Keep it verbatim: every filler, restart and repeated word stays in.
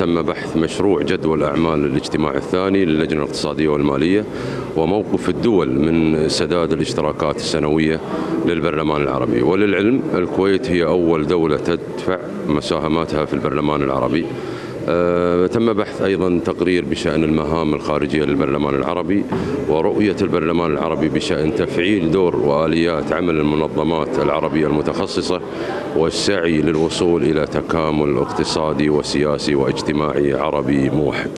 تم بحث مشروع جدول أعمال الاجتماع الثاني للجنة الاقتصادية والمالية وموقف الدول من سداد الاشتراكات السنوية للبرلمان العربي. وللعلم الكويت هي أول دولة تدفع مساهماتها في البرلمان العربي. أه تم بحث أيضا تقرير بشأن المهام الخارجية للبرلمان العربي ورؤية البرلمان العربي بشأن تفعيل دور وآليات عمل المنظمات العربية المتخصصة والسعي للوصول إلى تكامل اقتصادي وسياسي واجتماعي عربي موحد.